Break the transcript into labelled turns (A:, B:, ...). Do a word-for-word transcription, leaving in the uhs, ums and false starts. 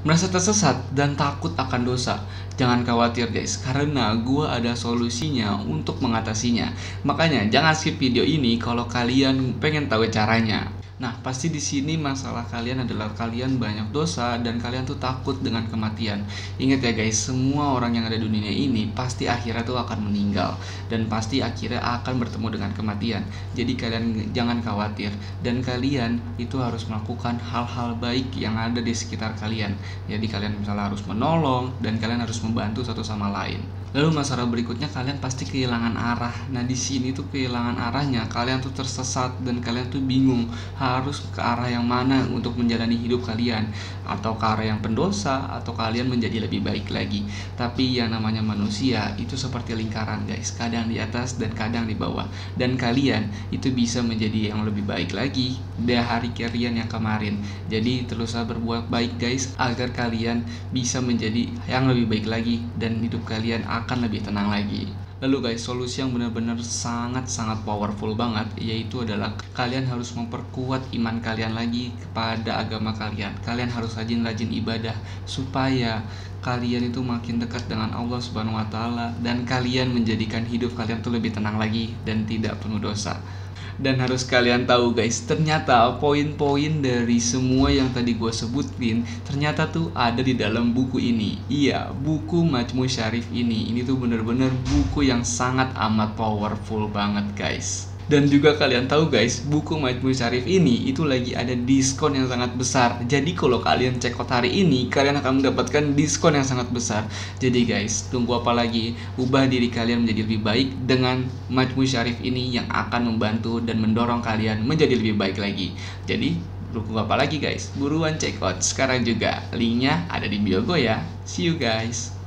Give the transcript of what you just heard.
A: Merasa tersesat dan takut akan dosa? Jangan khawatir guys, karena gue ada solusinya untuk mengatasinya. Makanya jangan skip video ini kalau kalian pengen tahu caranya. Nah, pasti di sini masalah kalian adalah kalian banyak dosa dan kalian tuh takut dengan kematian. Ingat ya guys, semua orang yang ada di dunia ini pasti akhirnya tuh akan meninggal dan pasti akhirnya akan bertemu dengan kematian. Jadi kalian jangan khawatir dan kalian itu harus melakukan hal-hal baik yang ada di sekitar kalian. Jadi kalian misalnya harus menolong dan kalian harus membantu satu sama lain. Lalu masalah berikutnya, kalian pasti kehilangan arah. Nah, di sini tuh kehilangan arahnya, kalian tuh tersesat dan kalian tuh bingung harus ke arah yang mana untuk menjalani hidup kalian, atau ke arah yang pendosa, atau kalian menjadi lebih baik lagi. Tapi yang namanya manusia itu seperti lingkaran guys, kadang di atas dan kadang di bawah. Dan kalian itu bisa menjadi yang lebih baik lagi dari hari kalian yang kemarin. Jadi teruslah berbuat baik guys, agar kalian bisa menjadi yang lebih baik lagi dan hidup kalian akan lebih tenang lagi. Lalu guys, solusi yang benar-benar sangat-sangat powerful banget yaitu adalah kalian harus memperkuat iman kalian lagi kepada agama kalian. Kalian harus rajin-rajin ibadah supaya kalian itu makin dekat dengan Allah Subhanahu wa taala dan kalian menjadikan hidup kalian tuh lebih tenang lagi dan tidak penuh dosa. Dan harus kalian tahu guys, ternyata poin-poin dari semua yang tadi gue sebutin ternyata tuh ada di dalam buku ini. Iya, buku Majmu' Syarif ini. Ini tuh bener-bener buku yang sangat amat powerful banget guys. Dan juga kalian tahu guys, buku Majmu' Syarif ini itu lagi ada diskon yang sangat besar. Jadi kalau kalian cek out hari ini, kalian akan mendapatkan diskon yang sangat besar. Jadi guys, tunggu apa lagi? Ubah diri kalian menjadi lebih baik dengan Majmu' Syarif ini yang akan membantu dan mendorong kalian menjadi lebih baik lagi. Jadi tunggu apa lagi guys? Buruan check out sekarang juga. Linknya ada di bio gue ya. See you guys.